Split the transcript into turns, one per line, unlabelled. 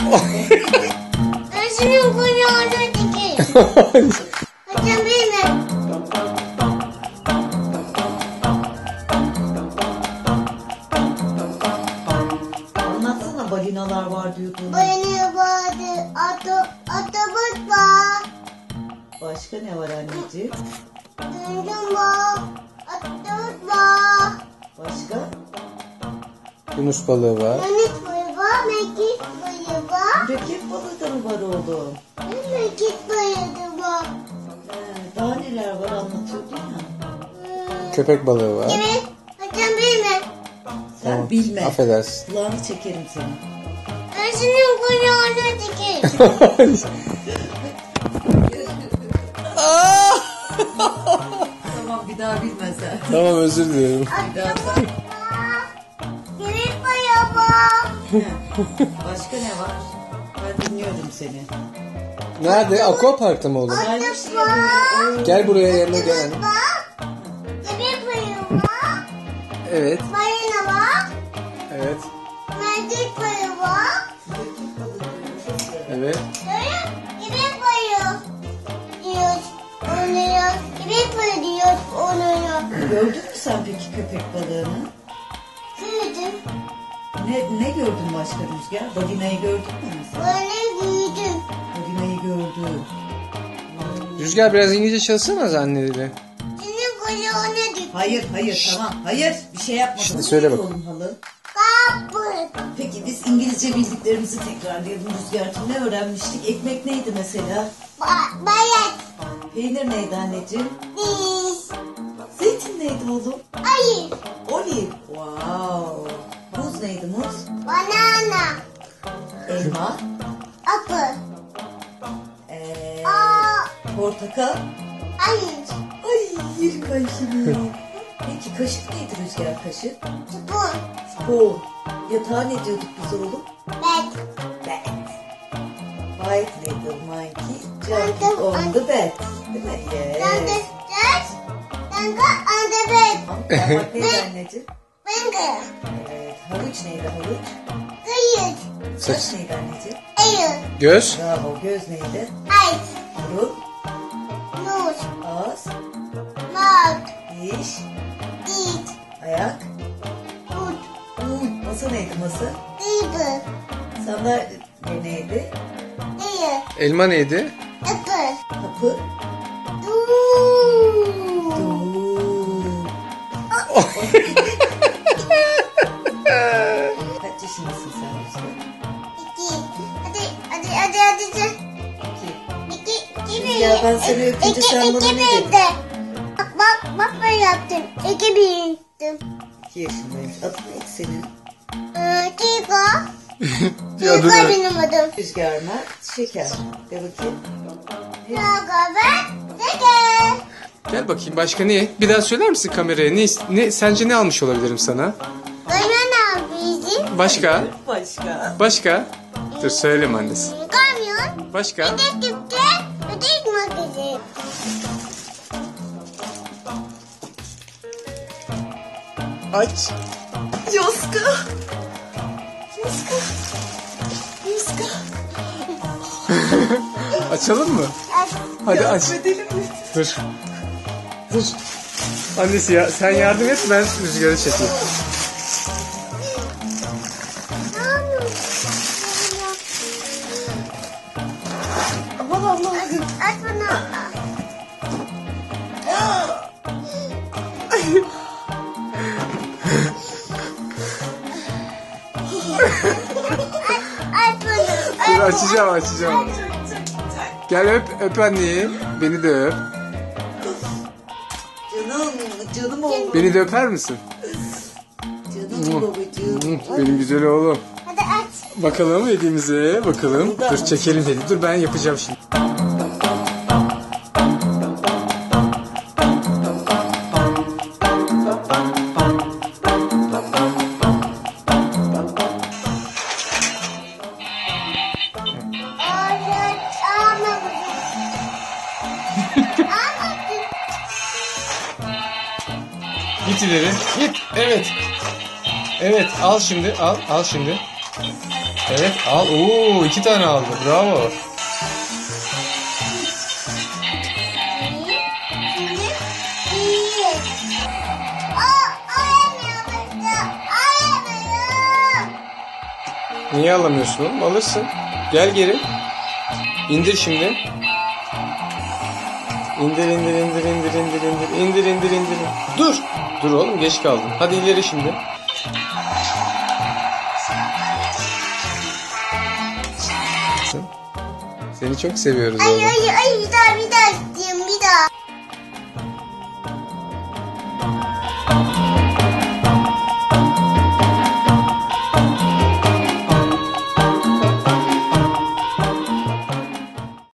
Ben senin kucağına dikeyim. Hocam bilmem.
Anlatsana, balinalar var diyordun.
Balina vardı. Otobüs var.
Başka ne var anneciğim?
Döndüm var. Otobüs var.
Başka?
Yunus balığı var.
Deniz boyu var. Mekik boyu var.
Mürekkep balığı da mı var oğlum?
Mekik boyu da var.
Daha neler var anlatıyordun ya.
Köpek balığı var.
Evet. Hocam bilmem.
Sen
Tamam,
bilme.
affedersin.
Kulağını çekerim senin.
Ben senin kucağına dikeyim.
Tamam, bir daha bilme sen.
Tamam, özür dilerim.
Bir daha sen.
Deniz boyu var.
Başka ne var? Ben dinliyorum seni.
Nerede? Aquapark'ta mı oğlum?
Güzel bir şey yapıyor.
Gel buraya, yanına gel anne.
Var. Deniz boyu var.
Evet.
Balina var.
Evet.
Mekik boyu var.
Evet.
Böyle gibi boyu diyoruz. Oluyor. Gibi boyu diyoruz. Oluyor.
Gördün mü sen peki köpek balığını?
Büyüdüm.
Ne gördün başka Rüzgar? Balinayı gördün mü mesela?
Böyle büyüdüm.
Balinayı gördüm.
Rüzgar, biraz İngilizce çalışsana anneleriyle.
Senin kucağına dik.
Hayır tamam. Hayır, bir şey yapma.
Şimdi söyle bak.
Oğlum halı.
Kapı.
Peki biz İngilizce bildiklerimizi tekrarlayalım Rüzgar'cığım. Ne öğrenmiştik? Ekmek neydi mesela?
Bayat.
Peynir neydi anneciğim?
Diş.
Zeytin neydi oğlum?
Ayı.
Olive. Wow. Muz neydi muz?
Banana.
Elma.
Apı.
Ee,
Aa.
portakal.
Ayı.
Ay, yerim ben şimdi. Peki kaşık neydi Rüzgar, kaşık?
Spor.
Spoon. Yatağa ne diyorduk biz oğlum?
Bet.
Bed. White little monkey jumping on the bed. Değil mi?
Danga.
Yes.
Ders. Danga. Anda bet.
Parmak neydi anneciğim?
Banga.
Evet. Havuç neydi havuç?
Kıyık.
Saç neydi anneciğim?
Ayı.
Göz.
Bravo. Göz neydi?
Ay.
Burun.
Nuz.
Ağız.
Mak.
Diş.
Dik.
Ayak.
Ut.
Masa neydi masa?
Dibı.
Sandalye neydi?
Dıyı.
Elma neydi?
Apı.
Kapı.
Duuu.
Kaç yaşındasın sen Rüzgar?
İki. Hadi.
İki.
İki.
Ya ben seni öpünce sen bana ne dedin?
Bak ben yaptım. İki büyüttüm.
2 yaşındayım. Adın neydi senin?
Kiko.
Ya dur.
Kiko benim adım.
Rüzgar Mert Şeker. De bakayım.
Kiko ben Şeker.
Gel bakayım, başka ne? Bir daha söyler misin kameraya? Sence ne almış olabilirim sana?
Bana ne yapıyorsun?
Başka?
Başka.
Başka? Dur, söyleme annesi.
Kamyon.
Başka?
Ödek tüpte. Ödek makası.
Aç.
Yoska.
Açalım mı? Hadi aç. Dur. Dur. Annesi ya, sen yardım et, ben Rüzgar'ı çekeyim.
Ne yapıyorsun?
Aman Allah'ım.
Aç bana. Aç bana.
Dur, açacağım. Gel öp anneyi. Beni de öp.
Canım oğlum.
Beni de öper misin?
Canım babacığım.
Benim güzel oğlum.
Hadi aç.
Bakalım hediyemize, bakalım. Dur, çekelim hediye. Dur, ben yapacağım şimdi. Git ileri. Git. Evet. Evet, al şimdi. Al şimdi. Evet al. Oo 2 tane aldı. Bravo. Niye alamıyorsun oğlum? Alırsın. Gel geri. İndir şimdi. İndir. İndir. Dur. Dur oğlum geç kaldın. Hadi ileri şimdi. Seni çok seviyoruz oğlum.
Ay